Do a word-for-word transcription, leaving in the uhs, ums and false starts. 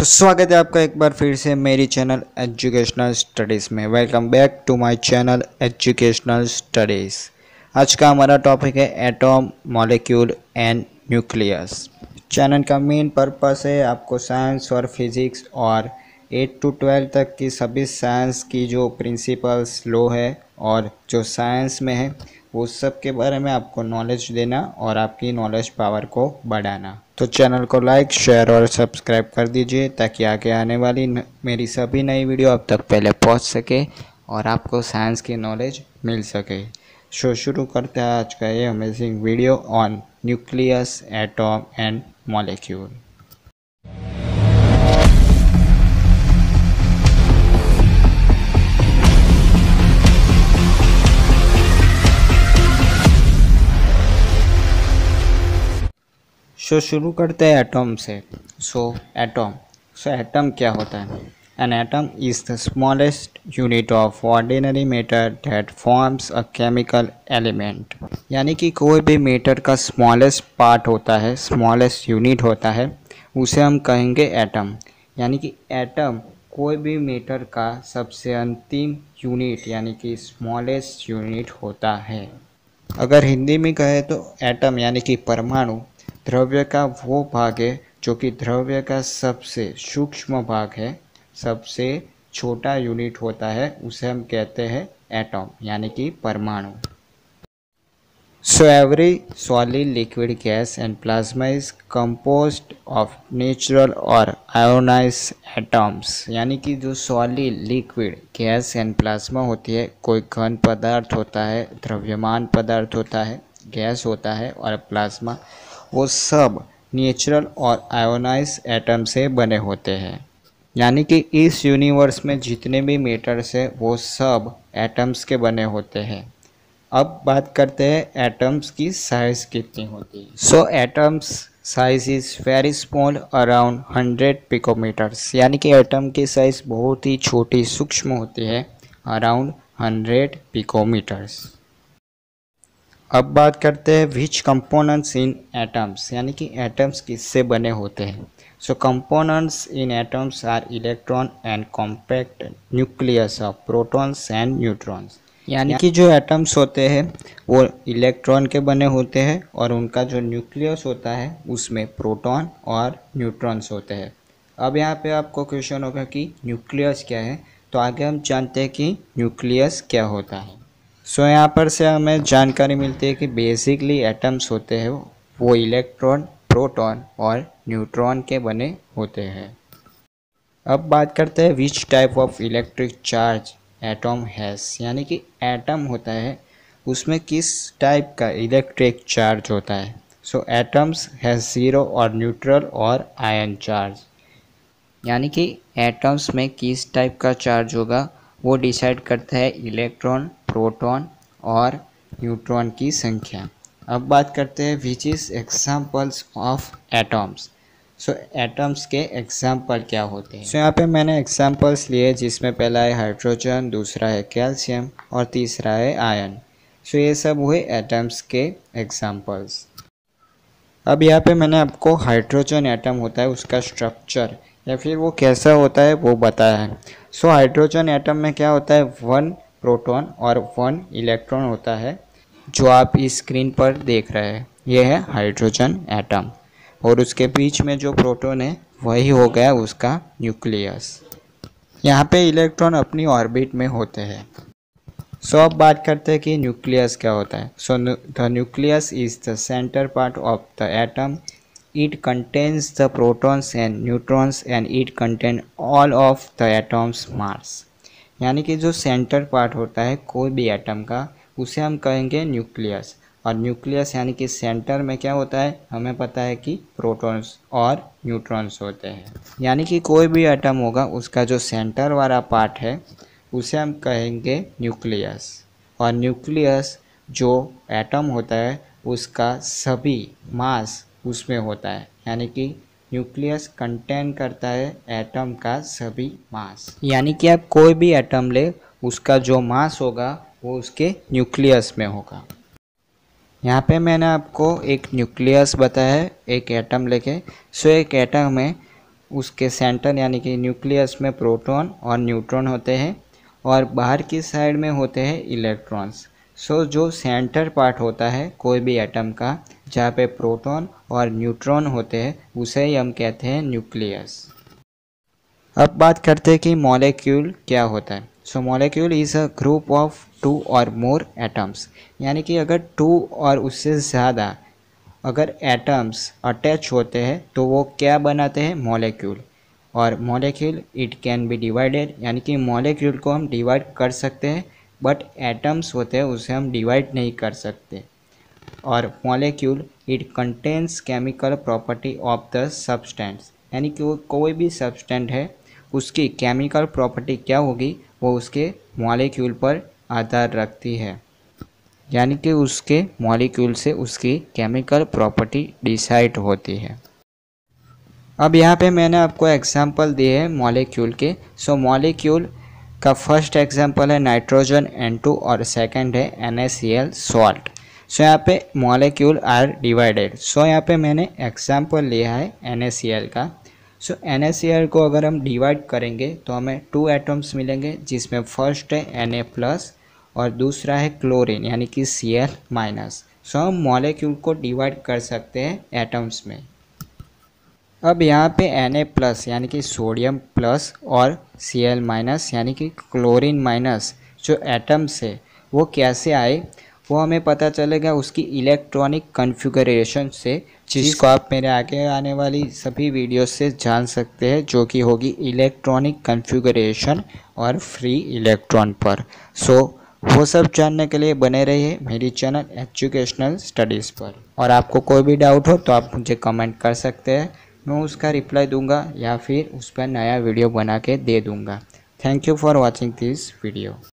तो स्वागत है आपका एक बार फिर से मेरी चैनल एजुकेशनल स्टडीज़ में। Welcome back to my channel educational studies. आज का हमारा टॉपिक है atom, molecule and nucleus. Channel का मेन पर्पस है आपको साइंस और फिज़िक्स और एट टू ट्वेल्व तक की सभी साइंस की जो प्रिंसिपल्स, लॉ है और जो साइंस में है वो सब के बारे में आपको नॉलेज देना और आपकी नॉलेज पावर को बढ़ाना। तो चैनल को लाइक, शेयर और सब्सक्राइब कर दीजिए ताकि आगे आने वाली न, मेरी सभी नई वीडियो अब तक पहले पहुंच सके और आपको साइंस की नॉलेज मिल सके। शो शुरू करते हैं आज का ये amazing video on nucleus, atom and molecule. So so, शुरू करते हैं एटॉम से। सो एटॉम सो एटम क्या होता है? An atom is the smallest unit of ordinary matter that forms a chemical element. यानी कि कोई भी मैटर का स्मॉलेस्ट पार्ट होता है, स्मॉलेस्ट यूनिट होता है, उसे हम कहेंगे एटम। यानी कि एटम कोई भी मैटर का सबसे अंतिम यूनिट यानी कि स्मॉलेस्ट यूनिट होता है। अगर हिंदी में कहे तो एटम यानी कि परमाणु द्रव्य का वो भाग है जो कि द्रव्य का सबसे सूक्ष्म भाग है, सबसे छोटा यूनिट होता है, उसे हम कहते हैं एटॉम यानी कि परमाणु। So every solid, liquid, gas and plasma is composed of natural or ionised atoms. यानी कि जो solid, liquid, gas and plasma होती है, कोई घन पदार्थ होता है, द्रव्यमान पदार्थ होता है, गैस होता है और प्लाज्मा, वो सब नेचुरल और आयोनाइज्ड एटम से बने होते हैं। यानी कि इस यूनिवर्स में जितने भी मैटर्स है वो सब एटम्स के बने होते हैं। अब बात करते हैं एटम्स की साइज कितनी होती है। So atoms size is very small, around hundred picometres. यानी कि एटम की साइज बहुत ही छोटी, सूक्ष्म होती है, अराउंड हंड्रेड पिकोमीटर्स। अब बात करते हैं विच कंपोनेंट्स इन एटम्स। यानी कि एटम्स किससे बने होते हैं। So components in atoms are electron and compact nucleus of protons and neutrons. यानी कि जो एटम्स होते हैं वो इलेक्ट्रॉन के बने होते हैं और उनका जो न्यूक्लियस होता है उसमें प्रोटॉन और न्यूट्रॉन्स होते हैं। अब यहाँ पे आपको क्वेश्चन होगा कि न्यूक्लियस क्या है, तो आगे हम जानते हैं कि न्यूक्लियस क्या होता है। सो so, यहाँ पर से हमें जानकारी मिलती है कि बेसिकली एटम्स होते हैं वो इलेक्ट्रॉन, प्रोटॉन और न्यूट्रॉन के बने होते हैं। अब बात करते हैं which type of electric charge atom has. यानी कि एटम होता है उसमें किस टाइप का इलेक्ट्रिक चार्ज होता है। So atoms has zero or neutral or ion charge. यानी कि एटम्स में किस टाइप का चार्ज होगा वो डिसाइड करता है इलेक्ट्रॉन, प्रोटॉन और न्यूट्रॉन की संख्या। अब बात करते हैं which is examples of atoms. So atoms के एग्जाम्पल क्या होते हैं। सो so, यहाँ पे मैंने एग्जाम्पल्स लिए जिसमें पहला है हाइड्रोजन, दूसरा है कैल्शियम और तीसरा है आयन। सो so, ये सब हुए एटम्स के एग्जाम्पल्स। अब यहाँ पे मैंने आपको हाइड्रोजन एटम होता है उसका स्ट्रक्चर या फिर वो कैसा होता है वो बताया है। सो so, हाइड्रोजन एटम में क्या होता है, वन प्रोटॉन और वन इलेक्ट्रॉन होता है, जो आप इस स्क्रीन पर देख रहे हैं ये है हाइड्रोजन एटम, और उसके बीच में जो प्रोटॉन है वही हो गया उसका न्यूक्लियस। यहाँ पे इलेक्ट्रॉन अपनी ऑर्बिट में होते हैं। सो so, अब बात करते हैं कि न्यूक्लियस क्या होता है। So the nucleus is the centre part of the atom. It contains the protons and neutrons and it contain all of the atoms mass। यानी कि जो सेंटर पार्ट होता है कोई भी एटम का उसे हम कहेंगे न्यूक्लियस। और न्यूक्लियस यानी कि सेंटर में क्या होता है, हमें पता है कि प्रोटॉन्स और न्यूट्रॉन्स होते हैं। यानी कि कोई भी एटम होगा उसका जो सेंटर वाला पार्ट है उसे हम कहेंगे न्यूक्लियस। और न्यूक्लियस जो एटम होता है उसका सभी मास उसमें होता है। यानी कि न्यूक्लियस कंटेन करता है एटम का सभी मास। यानी कि आप कोई भी एटम ले उसका जो मास होगा वो उसके न्यूक्लियस में होगा। यहाँ पे मैंने आपको एक न्यूक्लियस बताया है एक एटम लेके। सो एक एटम में उसके सेंटर यानी कि न्यूक्लियस में प्रोटॉन और न्यूट्रॉन होते हैं और बाहर की साइड में होते हैं इलेक्ट्रॉन्स। सो जो सेंटर पार्ट होता है कोई भी एटम का, जहाँ पे प्रोटॉन और न्यूट्रॉन होते हैं, उसे ही हम कहते हैं न्यूक्लियस। अब बात करते हैं कि मॉलिक्यूल क्या होता है। So molecule is a group of two or more atoms, यानी कि अगर टू और उससे ज़्यादा अगर एटम्स अटैच होते हैं तो वो क्या बनाते हैं, मॉलिक्यूल। और molecule it can be divided, यानी कि मॉलिक्यूल को हम डिवाइड कर सकते हैं, बट एटम्स होते हैं उसे हम डिवाइड नहीं कर सकते। और molecule it contains chemical property of the substance, यानी कि वो कोई भी सब्सटेंट है उसकी केमिकल प्रॉपर्टी क्या होगी वो उसके मॉलिक्यूल पर आधार रखती है, यानी कि उसके मॉलिक्यूल से उसकी केमिकल प्रॉपर्टी डिसाइड होती है। अब यहाँ पे मैंने आपको एग्जांपल दिए हैं मॉलिक्यूल के। सो मॉलिक्यूल का फर्स्ट एग्जांपल है नाइट्रोजन एन टू और सेकंड है N A C L salt. So यहाँ पे मॉलिक्यूल आर डिवाइडेड। सो यहाँ पे मैंने एग्जांपल लिया है एन ए सी एल का। सो एन ए सी एल को अगर हम डिवाइड करेंगे तो हमें टू एटम्स मिलेंगे, जिसमें फर्स्ट है एन ए प्लस और दूसरा है क्लोरीन यानी कि सी एल माइनस। सो हम मॉलिक्यूल को डिवाइड कर सकते हैं एटम्स में। अब यहाँ पे Na प्लस यानी कि सोडियम प्लस और Cl माइनस यानी कि क्लोरीन माइनस जो एटम्स है वो कैसे आए वो हमें पता चलेगा उसकी इलेक्ट्रॉनिक कॉन्फ़िगरेशन से, जिसको आप मेरे आगे आने वाली सभी वीडियो से जान सकते हैं, जो कि होगी इलेक्ट्रॉनिक कॉन्फ़िगरेशन और फ्री इलेक्ट्रॉन पर। सो वो सब जानने के लिए बने रहिए मेरी चैनल एजुकेशनल स्टडीज़ पर। और आपको कोई भी डाउट हो तो आप मुझे कमेंट कर सकते हैं, मैं उसका रिप्लाई दूंगा या फिर उस पर नया वीडियो बना के दे दूंगा। Thank you for watching this video.